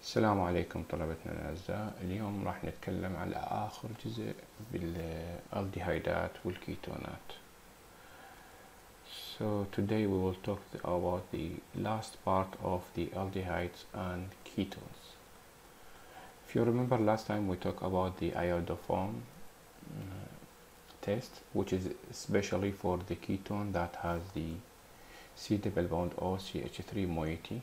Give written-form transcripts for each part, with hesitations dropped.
السلام عليكم طلبتنا الأعزاء. اليوم راح نتكلم على آخر جزء بالالديهايدات والكيتونات. So today we will talk about the last part of the aldehydes and ketones. If you remember last time we talked about the iodoform test, which is especially for the ketone that has the C double bond O CH3 moiety.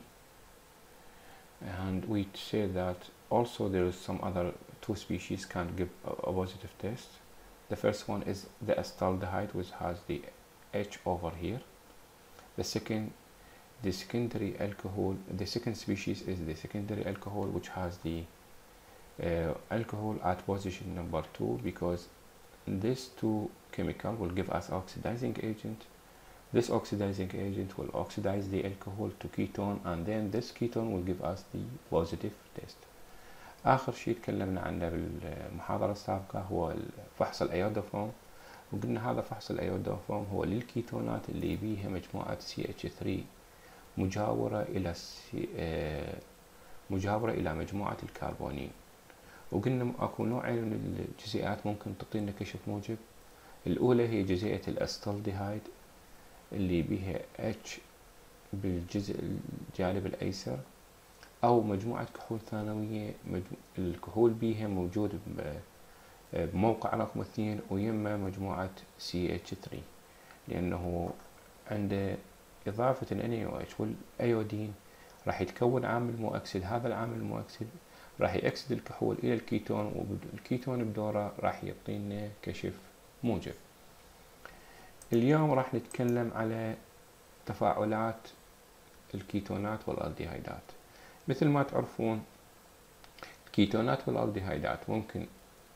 And we say that also there is some other two species can give a positive test. The first one is the acetaldehyde, which has the H over here. The second species is the secondary alcohol, which has the alcohol at position number 2, because these two chemical will give us oxidizing agent. This oxidizing agent will oxidize the alcohol to ketone, and then this ketone will give us the positive test. آخر شيء تكلمنا عنه بالمحاضرة السابقة هو فحص الأيودوفورم، وقلنا هذا فحص الأيودوفورم هو للكيتونات اللي بيها مجموعة CH3 مجاورة إلى مجموعة الكربونين. وقلنا أكو نوعين من الجزيئات ممكن تعطينا كشف موجب. الأولى هي جزيئة الأستالديهايد اللي بيها H بالجزء الجانب الأيسر، أو مجموعة كحول ثانوية الكحول بيها موجود بموقع رقم 2 ويما مجموعة CH3، لأنه عند إضافة ال NaOH والأيودين راح يتكون عامل مؤكسد. هذا العامل المؤكسد راح يأكسد الكحول إلى الكيتون، والكيتون بدوره راح يعطينا كشف موجب. اليوم راح نتكلم على تفاعلات الكيتونات والالديهايدات. مثل ما تعرفون الكيتونات والالديهايدات ممكن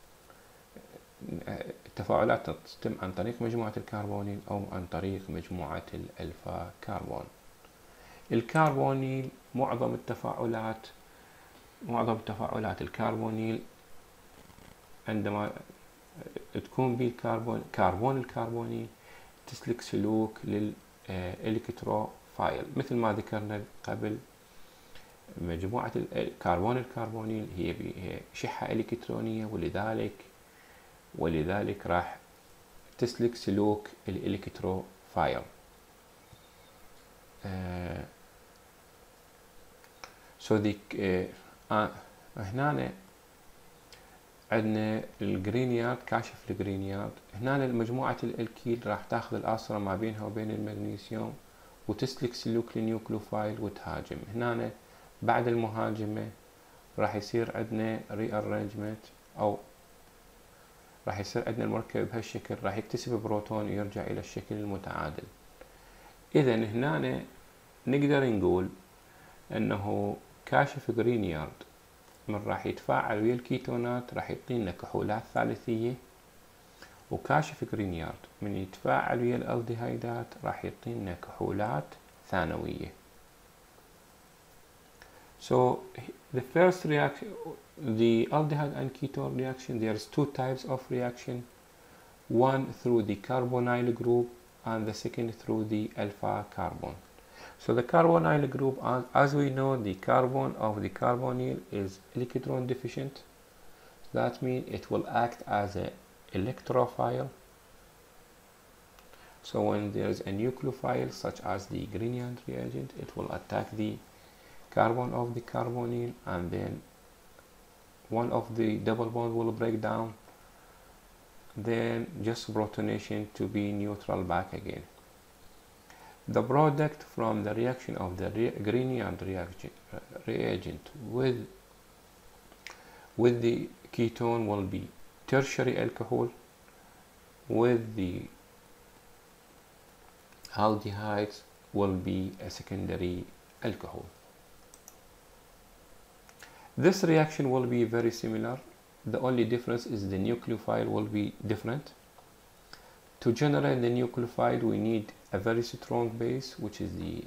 التفاعلات تتم عن طريق مجموعة الكربونيل أو عن طريق مجموعة الألفا كربون. الكربونيل معظم تفاعلات الكربونيل عندما تكون به كربون الكربونيل تسلك سلوك للإلكتروفايل. مثل ما ذكرنا قبل، مجموعة الكربون الكربونيل هي شحة إلكترونية، ولذلك راح تسلك سلوك الإلكتروفايل. هنا عندنا الجرينيارد، كاشف الجرينيارد. هنا مجموعة الالكيل راح تاخذ الآصرة ما بينها وبين المغنيسيوم وتسلك سلوك النيوكليوفايل وتهاجم. هنا بعد المهاجمة راح يصير عندنا ريارانجمنت، أو راح يصير عندنا المركب بهالشكل، راح يكتسب بروتون ويرجع إلى الشكل المتعادل. إذا هنا نقدر نقول أنه كاشف جرينيارد من راح يتفاعل ويا الكيتونات راح يعطينا كحولات ثالثية، وكاشف جرينيارد من يتفاعل ويا الالديهايدات راح يعطينا كحولات ثانوية. So the first reaction, the aldehyde and ketone reaction, there's two types of reaction, one through the carbonyl group and the second through the alpha carbon. So the carbonyl group, as we know, the carbon of the carbonyl is electron deficient. That means it will act as an electrophile. So when there is a nucleophile such as the Grignard reagent, it will attack the carbon of the carbonyl, and then one of the double bond will break down, then just protonation to be neutral back again. The product from the reaction of the Grignard reagent with the ketone will be tertiary alcohol, with the aldehydes will be a secondary alcohol. This reaction will be very similar. The only difference is the nucleophile will be different. To generate the nucleophile, we need a very strong base, which is the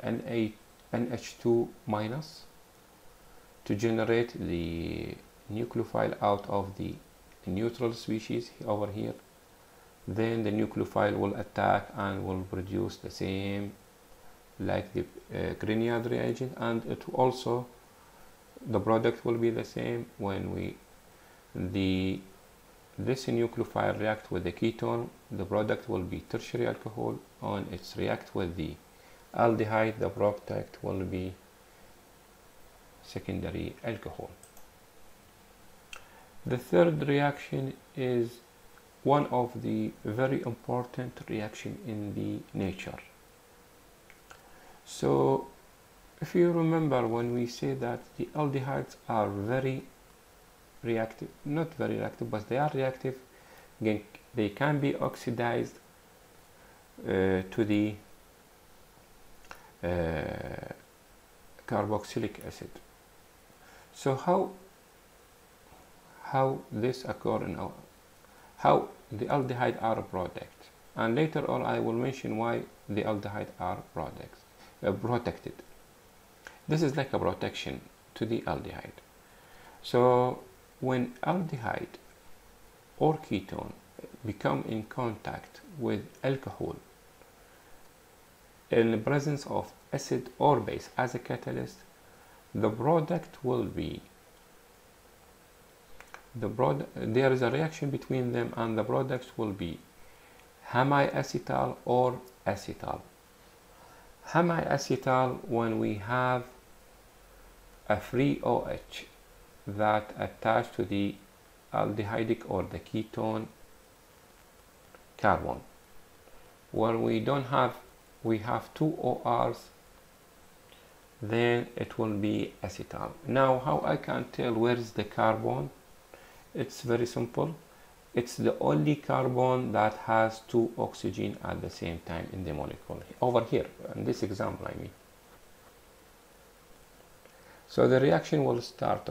NH2 minus, to generate the nucleophile out of the neutral species over here. Then the nucleophile will attack and will produce the same like the Grignard reagent, and it also the product will be the same. When this nucleophile react with the ketone, the product will be tertiary alcohol. On its react with the aldehyde, the product will be secondary alcohol. The third reaction is one of the very important reaction in the nature. So if you remember, when we say that the aldehydes are very reactive, not very reactive, but they are reactive, again, they can be oxidized to the carboxylic acid. So how this occur in our, how the aldehyde are a product, and later on I will mention why the aldehyde are products protected. This is like a protection to the aldehyde. So when aldehyde or ketone become in contact with alcohol in the presence of acid or base as a catalyst, the product will be there is a reaction between them, and the products will be hemiacetal or acetal. Hemiacetal when we have a free OH that attached to the aldehydic or the ketone carbon. When we don't have, we have two ORs, then it will be acetal. Now how I can tell where is the carbon? It's very simple. It's the only carbon that has two oxygen at the same time in the molecule. Over here, in this example I mean. So the reaction will start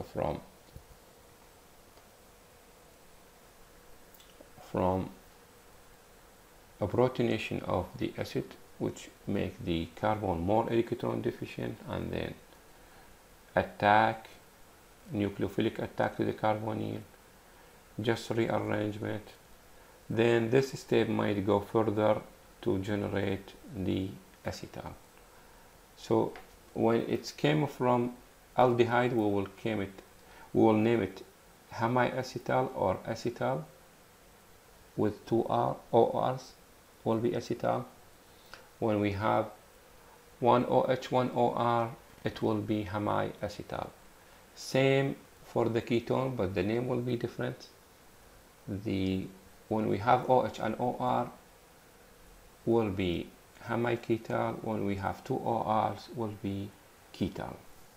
from a protonation of the acid, which make the carbon more electron deficient, and then attack, nucleophilic attack to the carbonyl, just rearrangement. Then this step might go further to generate the acetal. So when it came from aldehyde, we will name it hemiacetal or acetal with two ORs will be acetal. When we have one OH, one OR, it will be hemiacetal. Same for the ketone, but the name will be different. When we have OH and OR will be hemiketal. When we have two ORs will be ketal.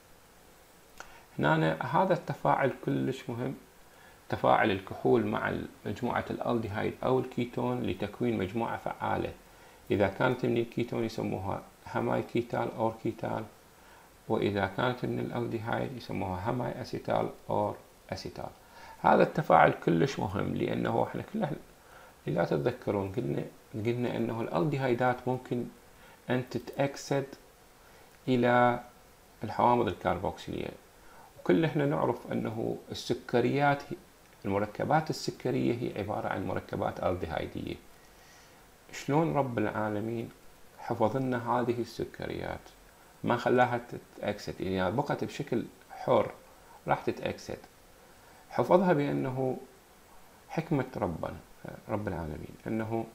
هنا هذا التفاعل كلش مهم، تفاعل الكحول مع مجموعة الالديهايد أو الكيتون لتكوين مجموعة فعالة. إذا كانت من الكيتون يسموها هامايكيتال أو كيتال، وإذا كانت من الالديهايد يسموها هاماي أسيتال أو أسيتال. هذا التفاعل كلش مهم، لأنه احنا كلنا لا تتذكرون قلنا أنه الالديهايدات ممكن أن تتأكسد إلى الحوامض الكربوكسيلية، وكل احنا نعرف أنه السكريات، المركبات السكرية هي عبارة عن مركبات الديهايدية. شلون رب العالمين حفظ لنا هذه السكريات ما خلاها تتأكسد؟ يعني بقت بشكل حر راح تتأكسد. حفظها بأنه حكمة ربنا رب العالمين، أنه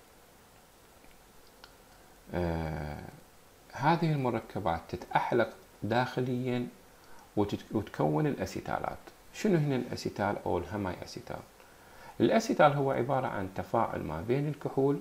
هذه المركبات تتأحلق داخليا وتكون الأسيتالات. شنو هنا الأسيتال أو الهماي أسيتال؟ الأسيتال هو عبارة عن تفاعل ما بين الكحول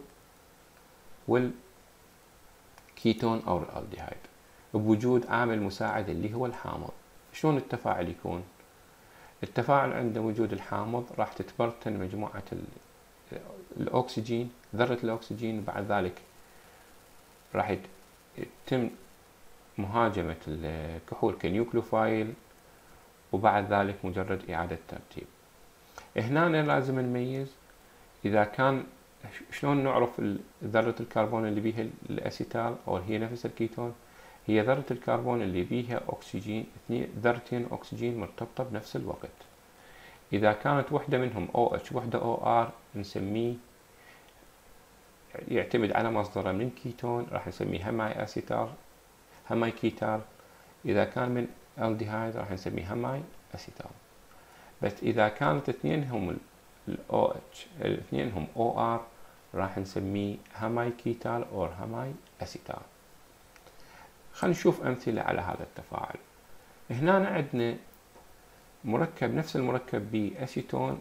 والكيتون أو الألديهايد بوجود عامل مساعد اللي هو الحامض. شلون التفاعل يكون؟ التفاعل عند وجود الحامض راح تتبرتن مجموعة الأكسجين، ذرة الأكسجين، بعد ذلك راح يتم مهاجمة الكحول كنيوكليوفايل، وبعد ذلك مجرد إعادة ترتيب. هنا لازم نميز إذا كان شلون نعرف ذرة الكربون اللي بيها الأسيتال أو هي نفس الكيتون؟ هي ذرة الكربون اللي بيها أكسجين، ذرتين أكسجين مرتبطة بنفس الوقت. إذا كانت وحدة منهم OH وحدة OR نسميه، يعتمد على مصدره من كيتون راح نسميه هاماي أسيتال، هاماي كيتال. إذا كان من الديهايد راح نسميه هماي اسيتال. بس اذا كانت اثنينهم ال OH اثنينهم OR راح نسميه هماي كيتال او هماي اسيتال. خلينا نشوف امثله على هذا التفاعل. هنا عندنا مركب نفس المركب باسيتون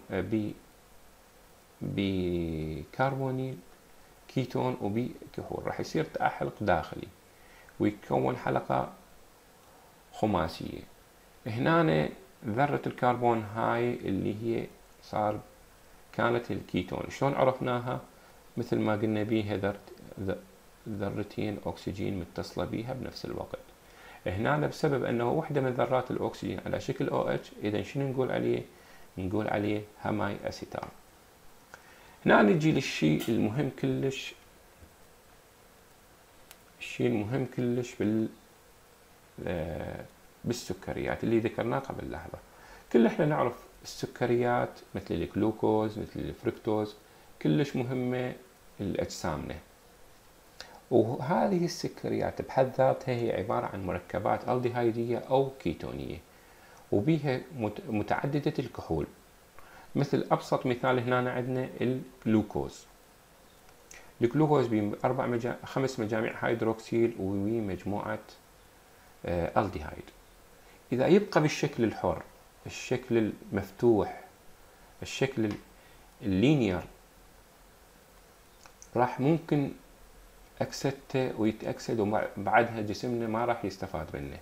بكربونيل كيتون وبكحول، راح يصير تأحلق داخلي ويتكون حلقة خماسية. هنا ذرة الكربون هاي اللي هي كانت الكيتون، شلون عرفناها؟ مثل ما قلنا بيها ذرتين أكسجين متصلة بيها بنفس الوقت. هنا بسبب أنه وحدة من ذرات الأكسجين على شكل OH، إذا شنو نقول عليه؟ نقول عليه هماي أسيتال. هنا نجي للشيء المهم كلش، بالسكريات اللي ذكرناه قبل لحظة. كل احنا نعرف السكريات مثل الجلوكوز مثل الفركتوز كلش مهمة لأجسامنا، وهذه السكريات بحد ذاتها هي عبارة عن مركبات الديهايدية أو كيتونية، وبيها متعددة الكحول. مثل أبسط مثال هنا عندنا الجلوكوز. الجلوكوز خمس مجاميع هيدروكسيل ومجموعة الديهايد. إذا يبقى بالشكل الحر، الشكل المفتوح، الشكل اللينير، راح ممكن أكسدته ويتأكسد وبعدها جسمنا ما راح يستفاد منه.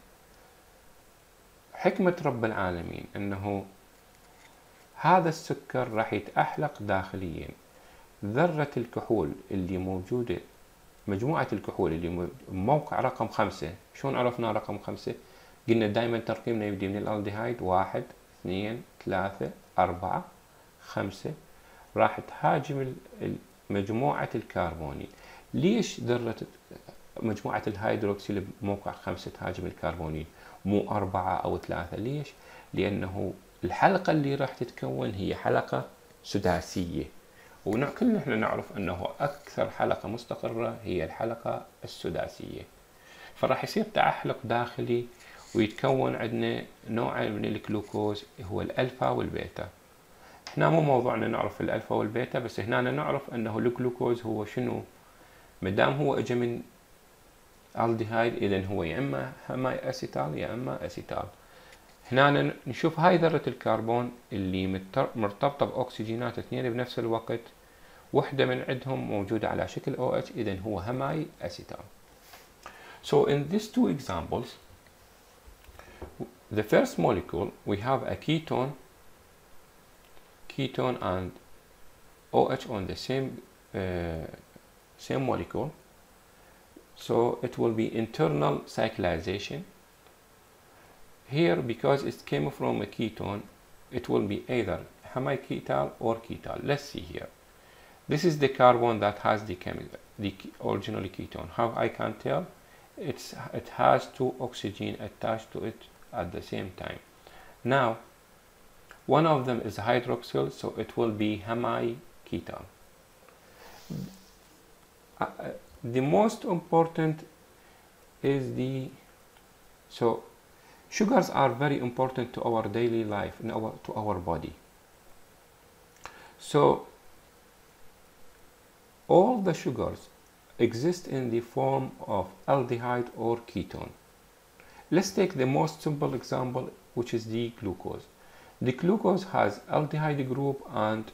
حكمة رب العالمين أنه هذا السكر راح يتأحلق داخليا. ذرة الكحول اللي موجودة، مجموعة الكحول اللي موقع رقم 5، شلون عرفنا رقم 5؟ قلنا دائما ترقيمنا يبدي من الالديهايد 1 2 3 4 5، راح تهاجم مجموعة الكربونيل. ليش ذرة مجموعة الهيدروكسيل بموقع 5 تهاجم الكربونيل مو 4 أو 3؟ ليش؟ لأنه الحلقة اللي راح تتكون هي حلقة سداسية، وكلنا احنا نعرف أنه أكثر حلقة مستقرة هي الحلقة السداسية. فراح يصير تأحلق داخلي ويتكون عندنا نوع من الجلوكوز هو الألفا والبيتا. احنا مو موضوعنا نعرف الألفا والبيتا، بس هنا نعرف أنه الجلوكوز هو شنو؟ مدام هو اجى من الديهايد إذن هو يا إما هماي أسيتال يا إما أسيتال. هنا نشوف هاي ذرة الكربون اللي مرتبطة بأكسجينات اثنين بنفس الوقت، وحدة من عندهم موجودة على شكل OH، إذن هو هماي أسيتال. So in these two examples, the first molecule we have a ketone and OH on the same molecule, so it will be internal cyclization. Here, because it came from a ketone, it will be either hemiketal or ketal. Let's see here. This is the carbon that has the original ketone. How I can tell? It has two oxygen attached to it at the same time. Now, one of them is hydroxyl, so it will be hemiketal. The most important is sugars are very important to our daily life, to our body. So all the sugars exist in the form of aldehyde or ketone. Let's take the most simple example, which is the glucose. The glucose has aldehyde group and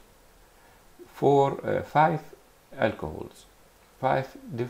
5 alcohols, 5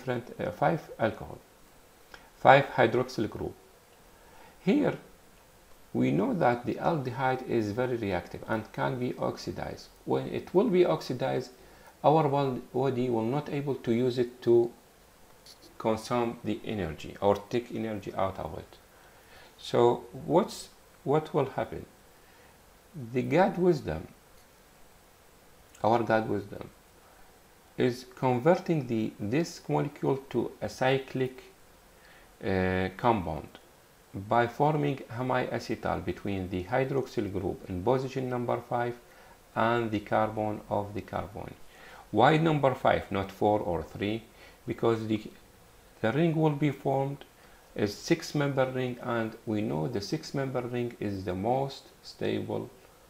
hydroxyl group. Here we know that the aldehyde is very reactive and can be oxidized. When it will be oxidized, our body will not able to use it to consume the energy or take energy out of it. So what will happen? The God wisdom, our God wisdom, is converting this molecule to a cyclic compound by forming hemiacetal between the hydroxyl group in position number 5 and the carbon of the carbon. Why number 5, not 4 or 3? Because the ring will be formed is 6-member ring, and we know the 6-member ring is the most stable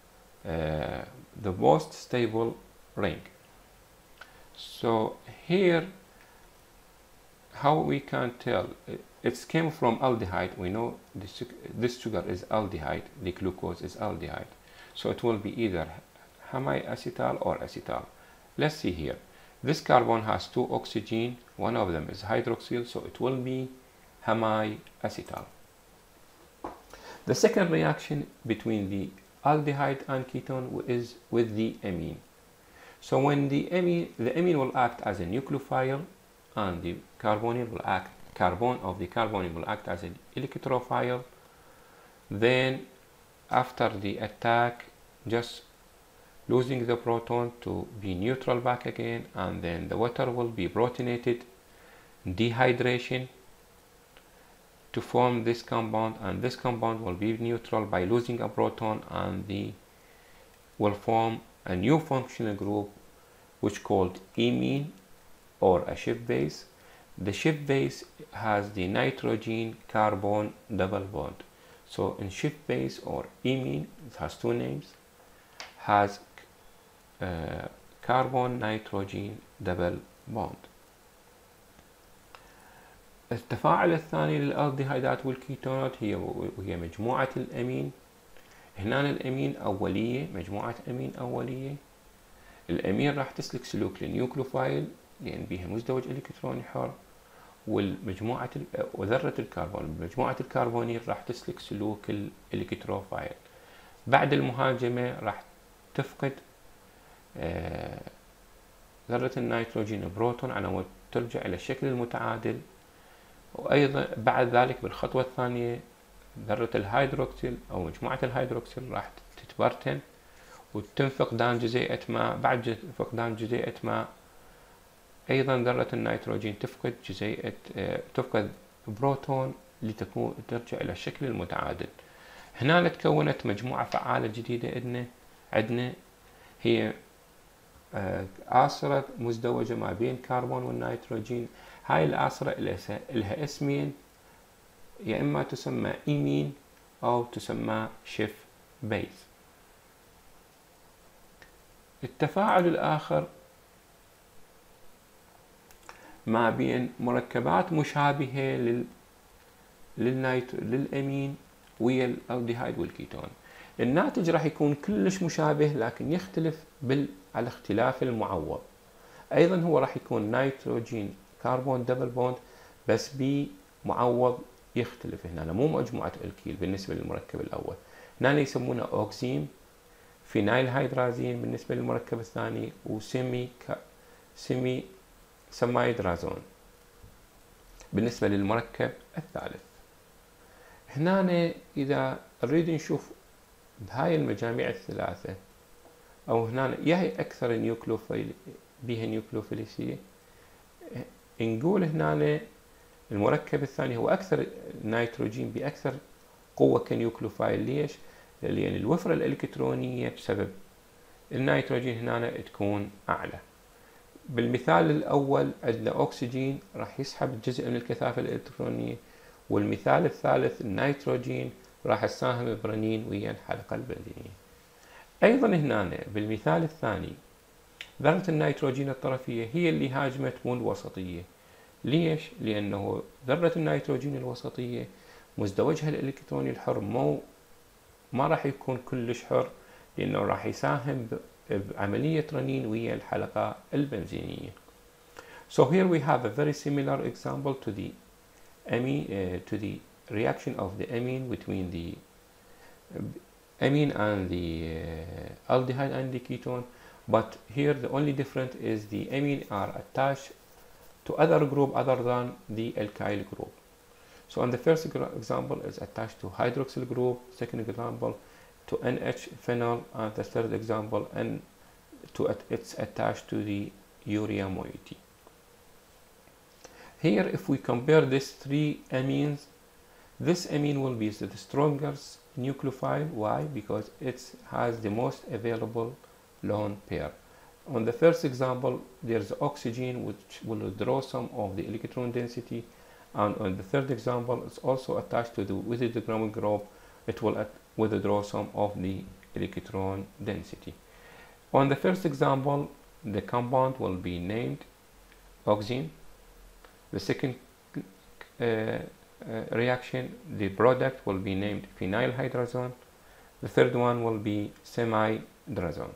ring. So here, how we can tell? It came from aldehyde. We know this sugar is aldehyde, the glucose is aldehyde. So it will be either hemiacetal or acetal. Let's see here. This carbon has 2 oxygen, one of them is hydroxyl, so it will be hemiacetal. The second reaction between the aldehyde and ketone is with the amine. So when the amine will act as a nucleophile, and the carbonyl will act, carbon of the carbonyl will act as an electrophile. Then after the attack, just losing the proton to be neutral back again, and then the water will be protonated, dehydration to form this compound, and this compound will be neutral by losing a proton, and will form a new functional group which called imine, or a Schiff base. The Schiff base has the nitrogen carbon double bond. So in Schiff base or imine, it has 2 names, has carbon nitrogen double bond. التفاعل الثاني للالدهيدات والكيتونات وهي مجموعة الأمين. هنا الأمين أولية، مجموعة أمين أولية. الأمين راح تسلك سلوك للنيوكلوفايل لأن بها مزدوج إلكتروني حر، وذرة الكربون مجموعة الكربونيل راح تسلك سلوك الإلكتروفايل. بعد المهاجمة راح تفقد ذرة النيتروجين بروتون على مود ترجع إلى الشكل المتعادل. وأيضا بعد ذلك بالخطوة الثانية ذرة الهيدروكسيل أو مجموعة الهيدروكسيل راح تتبرتن وتتم فقدان جزيئة ماء. بعد فقدان جزيئة ماء أيضا ذرة النيتروجين تفقد بروتون ترجع إلى الشكل المتعادل. هنا تكونت مجموعة فعالة جديدة عندنا هي آصرة مزدوجة ما بين كربون والنيتروجين. هاي الآصرة لها اسمين، يا إما تسمى إيمين أو تسمى شيف بيز. التفاعل الآخر ما بين مركبات مشابهة للأمين ويا الألديهايد والكيتون. الناتج راح يكون كلش مشابه لكن يختلف على اختلاف المعوض. أيضا هو راح يكون نيتروجين كربون دبل بوند بس بمعوض يختلف. هنا مو مجموعة الكيل بالنسبة للمركب الأول، هنا يسمونه أوكسيم فينايل هيدرازين بالنسبة للمركب الثاني، سمي سمايدرازون بالنسبة للمركب الثالث. هنا إذا نريد نشوف بهاي المجاميع الثلاثة أو هنا ياهي أكثر بيها نيوكلوفيليسية، نقول هنا المركب الثاني هو أكثر نيتروجين بأكثر قوة كنيوكلوفايل. ليش؟ لأن الوفرة الإلكترونية بسبب النيتروجين هنا تكون أعلى. بالمثال الأول عندنا أكسجين راح يسحب جزء من الكثافة الإلكترونية، والمثال الثالث النيتروجين راح يساهم برنين ويا الحلقة البنزينية. أيضا هنا بالمثال الثاني ذرة النيتروجين الطرفية هي اللي هاجمت مو الوسطية. ليش؟ لأنه ذرة النيتروجين الوسطية مزدوجها الإلكتروني الحر ما راح يكون كلش حر، لأنه راح يساهم بعملية رنين ويا الحلقة البنزينية. So here we have a very similar example to the reaction of the amine between the amine and the aldehyde and the ketone, but here the only difference is the amine are attached to other group other than the alkyl group. So on the first example is attached to hydroxyl group, second example to NH phenol, and the third example it's attached to the urea moiety. Here if we compare these three amines, this amine will be the strongest nucleophile. Why? Because it has the most available lone pair. On the first example there's oxygen which will withdraw some of the electron density, and on the third example it's also attached to the withdrawn group. It will withdraw some of the electron density. On the first example, the compound will be named oxime. The second reaction, the product will be named phenylhydrazone. The third one will be semidrazone.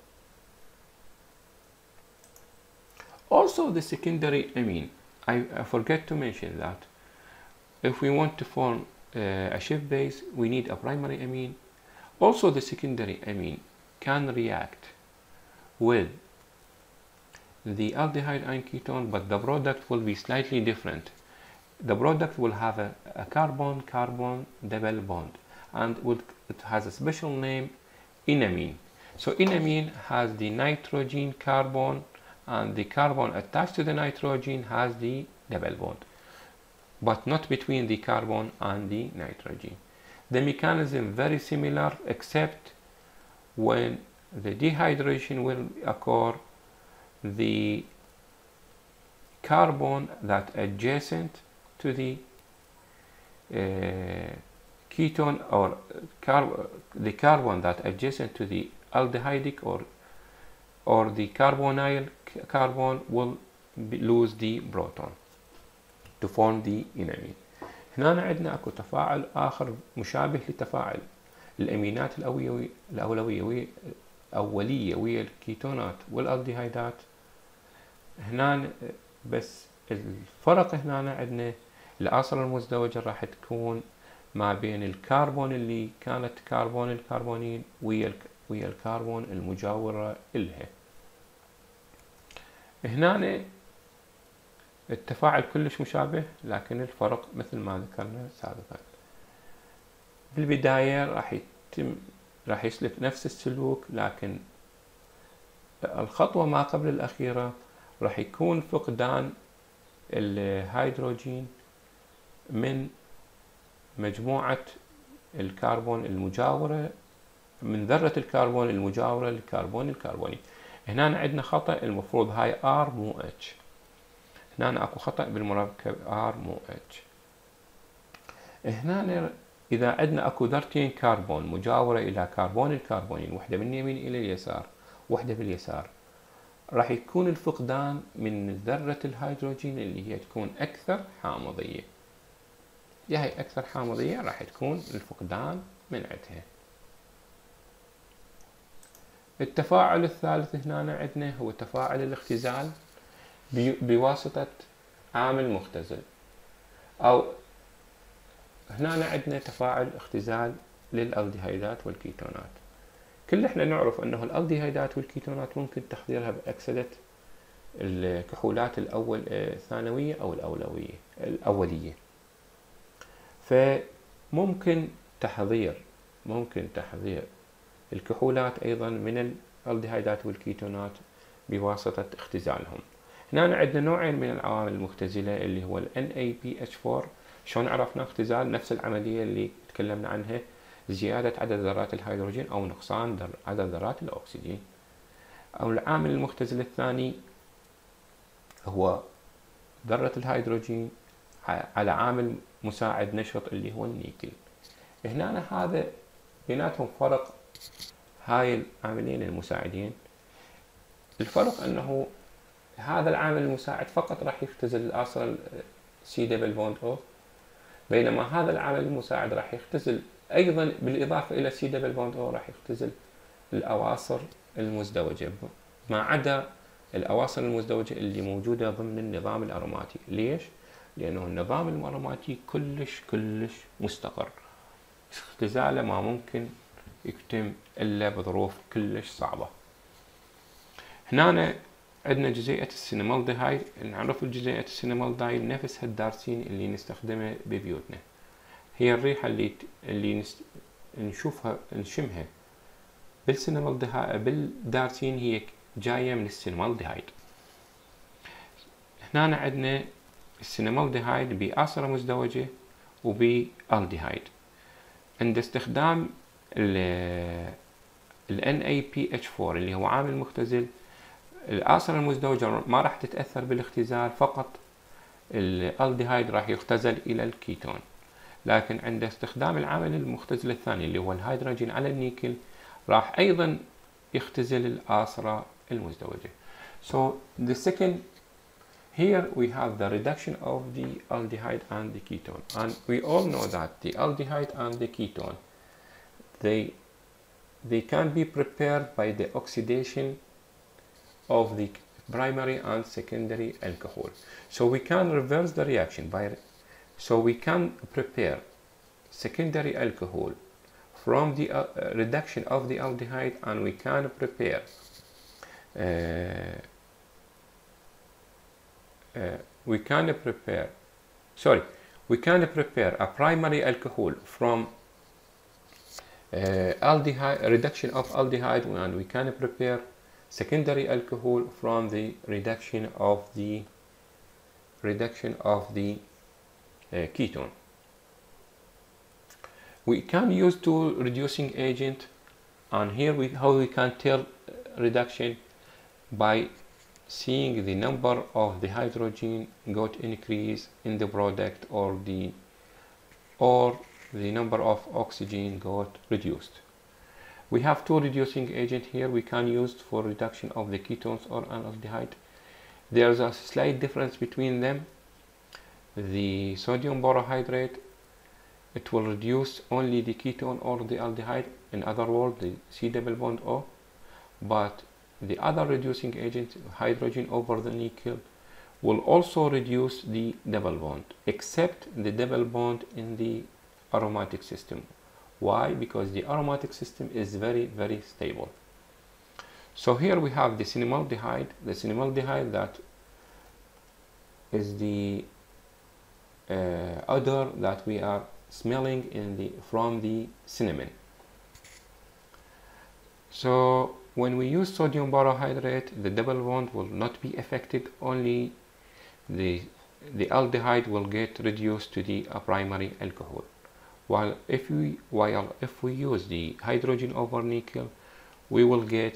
Also the secondary amine, I forget to mention that if we want to form a Schiff base, we need a primary amine. Also the secondary amine can react with the aldehyde ion ketone, but the product will be slightly different. The product will have a carbon-carbon double bond, and it has a special name, enamine. So enamine has the nitrogen carbon, and the carbon attached to the nitrogen has the double bond, but not between the carbon and the nitrogen. The mechanism very similar, except when the dehydration will occur, the carbon that adjacent to the ketone, or the carbon that adjacent to the aldehydic or the carbonyl carbon will lose the proton to form the enamine. هنا عندنا اكو تفاعل اخر مشابه لتفاعل الامينات الاوليه ويا الكيتونات والالديهايدات. هنا بس الفرق هنا عندنا العناصر المزدوجه راح تكون ما بين الكربون اللي كانت كربون الكربونين ويا الكربون المجاوره إلها. هنا التفاعل كلش مشابه، لكن الفرق مثل ما ذكرنا سابقا. بالبداية راح يسلك نفس السلوك، لكن الخطوة ما قبل الأخيرة راح يكون فقدان الهيدروجين من مجموعة الكربون المجاورة، من ذرة الكربون المجاورة للكربون الكربوني. هنا عندنا خطأ، المفروض هاي R مو H. هنا اكو خطأ بالمركب R مو H. هنا اذا عندنا اكو ذرتين كربون مجاورة الى كربون الكربونين، وحدة من اليمين الى اليسار وحدة باليسار، راح يكون الفقدان من ذرة الهيدروجين اللي هي تكون اكثر حامضية. هي اكثر حامضية راح تكون الفقدان من عندها. التفاعل الثالث هنا عندنا هو تفاعل الاختزال بواسطة عامل مختزل، أو هنا عندنا تفاعل اختزال للألديهايدات والكيتونات. كل احنا نعرف أنه الألديهايدات والكيتونات ممكن تحضيرها بأكسدة الكحولات الثانوية أو الأولية. فممكن تحضير الكحولات أيضا من الألديهايدات والكيتونات بواسطة اختزالهم. هنا عندنا نوعين من العوامل المختزلة اللي هو ال NAPH4. شلون عرفنا اختزال؟ نفس العملية اللي تكلمنا عنها، زيادة عدد ذرات الهيدروجين أو نقصان عدد ذرات الأكسجين. أو العامل المختزل الثاني هو ذرة الهيدروجين على عامل مساعد نشط اللي هو النيكل. هنا هذا بيناتهم فرق، هاي العاملين المساعدين. الفرق أنه هذا العامل المساعد فقط راح يختزل العنصر سي دبل بوند او، بينما هذا العامل المساعد راح يختزل ايضا بالاضافه الى سي دبل بوند او راح يختزل الاواصر المزدوجه، ما عدا الاواصر المزدوجه اللي موجوده ضمن النظام الاروماتي. ليش؟ لانه النظام الاروماتي كلش مستقر، اختزاله ما ممكن يتم الا بظروف كلش صعبه. هنا عندنا جزيئة السينامالدهايد. نعرف الجزيئة السينامالدهايد نفس الدارسين اللي نستخدمه ببيوتنا، هي الريحة اللي نشمها بالدارسين هي جاية من السينامالدهايد. هنا عندنا السينامالدهايد بأعصرة مزدوجة وبالديهايد. عند استخدام ال NAPH4 اللي هو عامل مختزل، العناصر المزدوجة ما راح تتأثر بالاختزال، فقط الالديهايد راح يختزل الى الكيتون، لكن عند استخدام العامل المختزل الثاني اللي هو الهيدروجين على النيكل راح ايضا يختزل الآثرة المزدوجة. So the second, here we have the reduction of the aldehyde and the ketone, and we all know that the aldehyde and the ketone they can be prepared by the oxidation of the primary and secondary alcohol. So we can reverse the reaction so we can prepare secondary alcohol from the reduction of the aldehyde, and we can prepare we can prepare a primary alcohol from reduction of aldehyde, and we can prepare secondary alcohol from the reduction of the ketone. We can use two reducing agent, and here how we can tell reduction by seeing the number of the hydrogen got increase in the product, or the number of oxygen got reduced. We have two reducing agent here we can use for reduction of the ketones or an aldehyde. There's a slight difference between them. The sodium borohydrate, it will reduce only the ketone or the aldehyde, in other words the C double bond O, but the other reducing agent, hydrogen over the nickel, will also reduce the double bond, except the double bond in the aromatic system. Why? Because the aromatic system is very, very stable. So here we have the cinnamaldehyde, that is the odor that we are smelling from the cinnamon. So when we use sodium borohydrate, the double bond will not be affected, only the aldehyde will get reduced to the primary alcohol. While if we use the hydrogen over nickel, we will get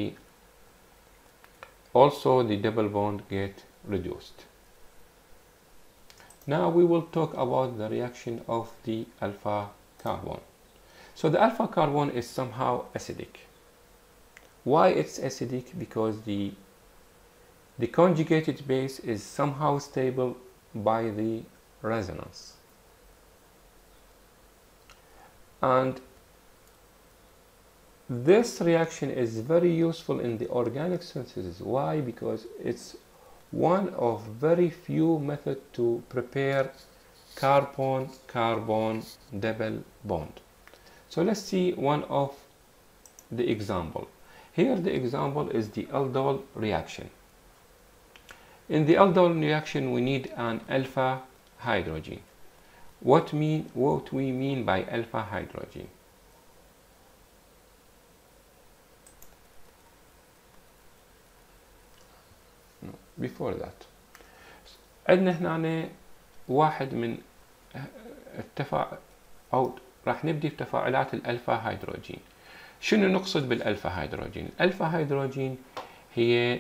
also the double bond get reduced. Now we will talk about the reaction of the alpha carbon. So the alpha carbon is somehow acidic. Why it's acidic? Because the conjugated base is somehow stable by the resonance. And this reaction is very useful in the organic synthesis. Why? Because it's one of very few methods to prepare carbon-carbon double bond. So let's see one of the example. Here the example is the aldol reaction. In the aldol reaction we need an alpha hydrogen. What we mean by alpha hydrogen? Before that عندنا هنا واحد من راح نبدي بتفاعلات الألفا هيدروجين. شنو نقصد بالألفا هيدروجين؟ الألفا هيدروجين هي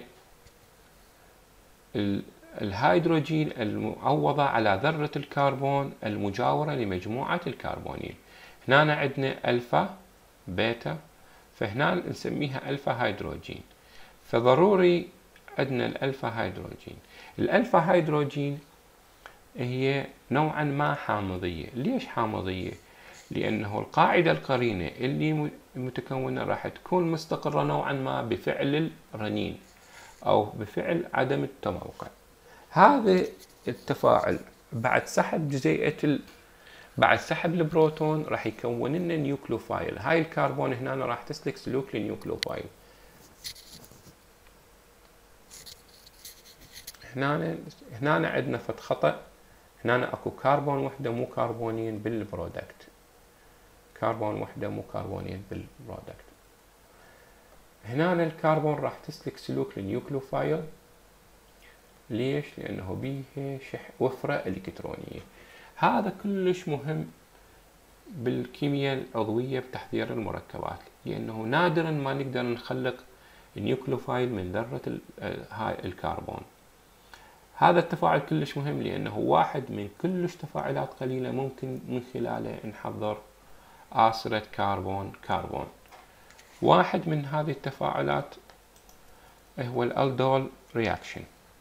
الهيدروجين المعوضة على ذرة الكربون المجاورة لمجموعة الكربونيل. هنا عندنا ألفا بيتا، فهنا نسميها ألفا هيدروجين. فضروري عندنا الألفا هيدروجين. الألفا هيدروجين هي نوعا ما حامضية. ليش حامضية؟ لأنه القاعدة القرينة اللي متكونة راح تكون مستقرة نوعا ما بفعل الرنين أو بفعل عدم التموقع. هذا التفاعل بعد سحب بعد سحب البروتون راح يكون لنا نيوكليوفايل. هاي الكربون هنا راح تسلك سلوك للنيوكليوفايل. هنا عندنا فد خطأ. هنا اكو كربون وحده مو كربونين بالبرودكت. كربون وحده مو كربونين بالبرودكت. هنا الكربون راح تسلك سلوك للنيوكليوفايل. ليش؟ لأنه بيه وفرة إلكترونية. هذا كلش مهم بالكيمياء العضوية بتحضير المركبات، لأنه نادرا ما نقدر نخلق النيوكليوفايل من ذرة هاي الكربون. هذا التفاعل كلش مهم لأنه واحد من كلش تفاعلات قليلة ممكن من خلاله نحضر آسرة كربون كربون. واحد من هذه التفاعلات هو الألدول رياكشن.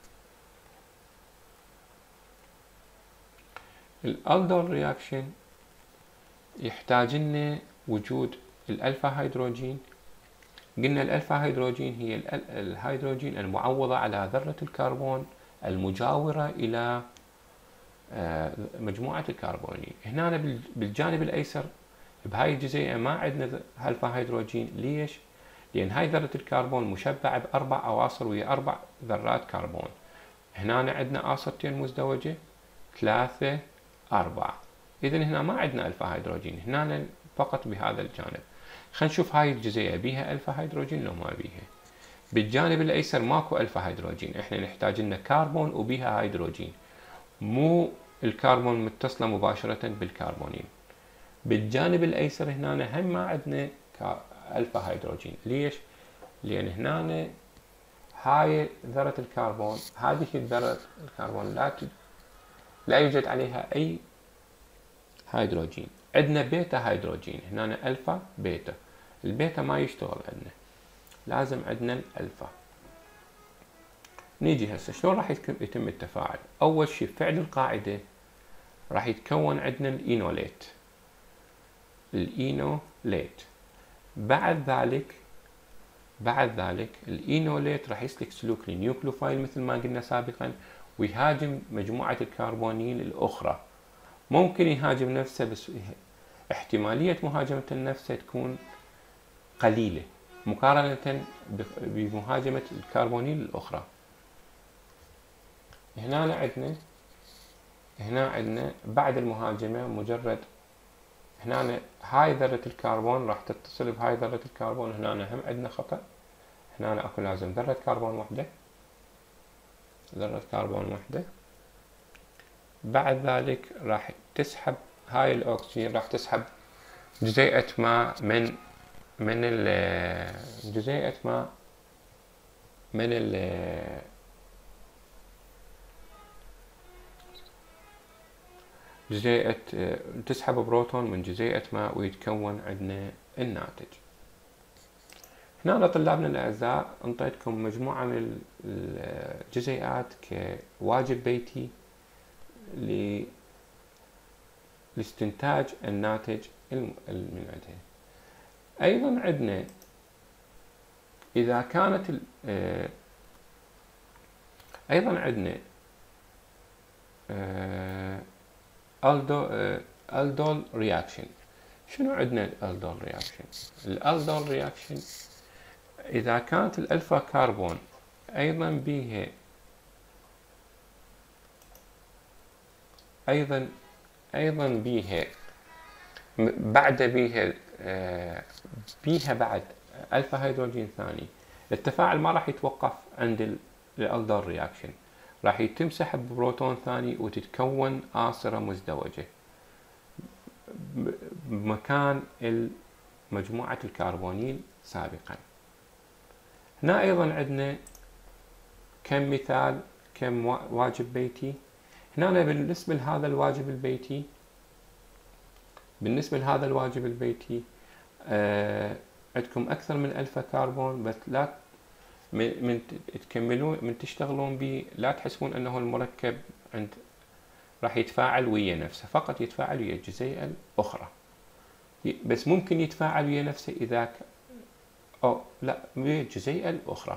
الألدول رياكشن يحتاج لنا وجود الألفا هيدروجين. قلنا الألفا هيدروجين هي الهيدروجين المعوضة على ذرة الكربون المجاورة إلى مجموعة الكربونيل. هنا بالجانب الأيسر بهاي الجزيئة ما عندنا ألفا هيدروجين. ليش؟ لأن هاي ذرة الكربون مشبعة بأربع أواصر ويا أربع ذرات كربون. هنا عندنا آصرتين مزدوجة 3 4. إذن هنا ما عندنا ألفا هيدروجين، هنا فقط بهذا الجانب. خلينا نشوف هاي الجزيئة بيها ألفا هيدروجين لو ما بيها. بالجانب الأيسر ماكو ألفا هيدروجين، إحنا نحتاج لنا كربون وبيها هيدروجين، مو الكربون متصلة مباشرة بالكربونين. بالجانب الأيسر هنا هم ما عندنا ألفا هيدروجين. ليش؟ لأن هنا هاي ذرة الكربون، هذه الذرة الكربون لا يوجد عليها أي هيدروجين. عندنا بيتا هيدروجين، هنا ألفا بيتا. البيتا ما يشتغل عندنا، لازم عندنا الألفا. نيجي هسه شلون راح يتم التفاعل؟ أول شيء فعل القاعدة راح يتكون عندنا الإينوليت. الإينوليت بعد ذلك الإينوليت راح يسلك سلوك النيوكليوفايل مثل ما قلنا سابقا، ويهاجم مجموعة الكربونيل الأخرى. ممكن يهاجم نفسه بس احتمالية مهاجمة نفسه تكون قليلة مقارنة بمهاجمة الكربونيل الأخرى. هنا عندنا بعد المهاجمة مجرد هنا هاي ذرة الكربون راح تتصل بهاي ذرة الكربون. هنا هم عندنا خطأ، هنا اكو لازم ذرة كربون واحدة. بعد ذلك راح تسحب هاي الأكسجين، راح تسحب جزيئة ماء من تسحب بروتون من جزيئة ماء ويتكون عندنا الناتج. هنا طلابنا الأعزاء انطيتكم مجموعة من الجزيئات كواجب بيتي لاستنتاج الناتج من عندها. أيضا عندنا إذا كانت أيضا عندنا الدول رياكشن. شنو عندنا الالدول رياكشن؟ الالدول رياكشن إذا كانت الألفا كربون أيضا بيها بعد ألفا هيدروجين ثاني، التفاعل ما راح يتوقف عند الالدول رياكشن، راح يتم سحب بروتون ثاني وتتكون آصرة مزدوجة بمكان مجموعة الكربونيل سابقا. هنا أيضا عندنا كم مثال، كم واجب بيتي. هنا بالنسبة لهذا الواجب البيتي عندكم أكثر من ألفا كربون، بس لا من تشتغلون به لا تحسبون أنه المركب راح يتفاعل ويا نفسه، فقط يتفاعل ويا الجزيئة الأخرى. بس ممكن يتفاعل ويا نفسه إذا لا ويا الجزيئة الأخرى.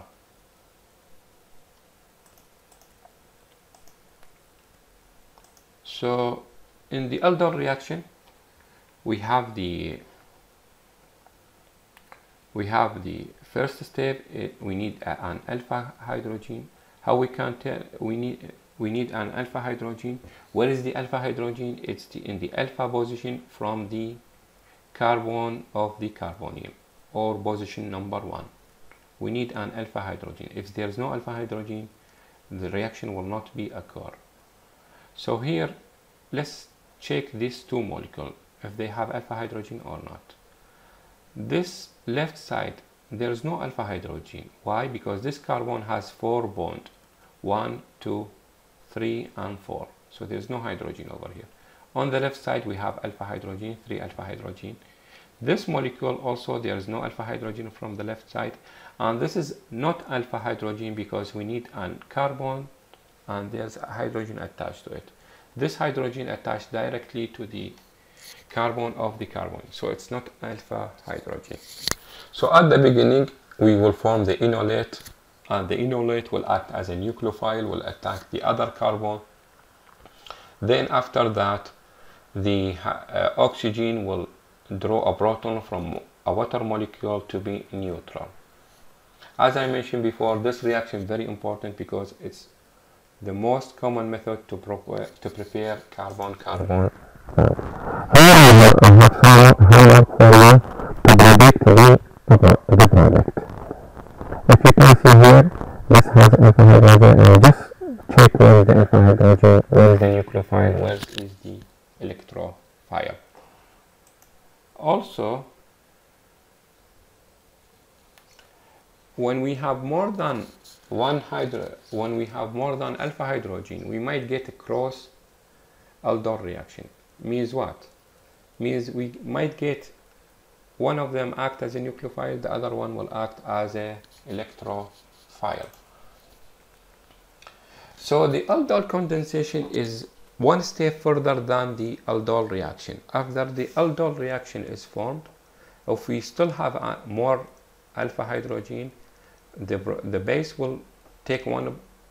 So in the aldol reaction we have the first step. We need an alpha hydrogen. How we can tell? We need an alpha hydrogen. Where is the alpha hydrogen? It's in the alpha position from the carbon of the carbonium, or position number 1. We need an alpha hydrogen. If there is no alpha hydrogen, the reaction will not be occur. So here let's check these two molecules if they have alpha hydrogen or not. This left side there is no alpha hydrogen. Why? Because this carbon has 4 bonds, 1 2 3 and 4. So there's no hydrogen over here. On the left side we have alpha hydrogen, 3 alpha hydrogen. This molecule also there is no alpha hydrogen from the left side, and this is not alpha hydrogen because we need a carbon and there's a hydrogen attached to it. This hydrogen attached directly to the carbon of the carbon, so it's not alpha hydrogen. So at the beginning we will form the enolate, and the enolate will act as a nucleophile, will attack the other carbon. Then after that the oxygen will draw a proton from a water molecule to be neutral. As I mentioned before, this reaction is very important because it's the most common method to prepare carbon-carbon. If you can see here, this has alpha hydrogen, and just check where is the alpha hydrogen, where is the nucleophile, where is the electrophile. Also, when we have more than alpha hydrogen, we might get a cross aldol reaction. Means what? Means we might get one of them act as a nucleophile, the other one will act as a electrophile. So the aldol condensation is one step further than the aldol reaction. After the aldol reaction is formed, if we still have more alpha hydrogen, the base will take one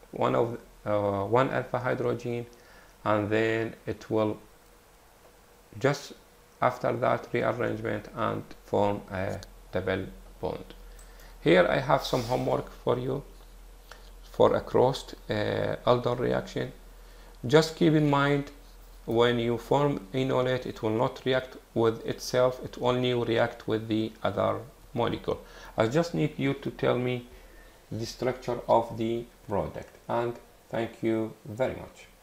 alpha hydrogen, and then it will just after that rearrangement and form a double bond. Here I have some homework for you for a crossed aldol reaction. Just keep in mind, when you form enolate, it will not react with itself, it only react with the other molecule. I just need you to tell me the structure of the product, and thank you very much.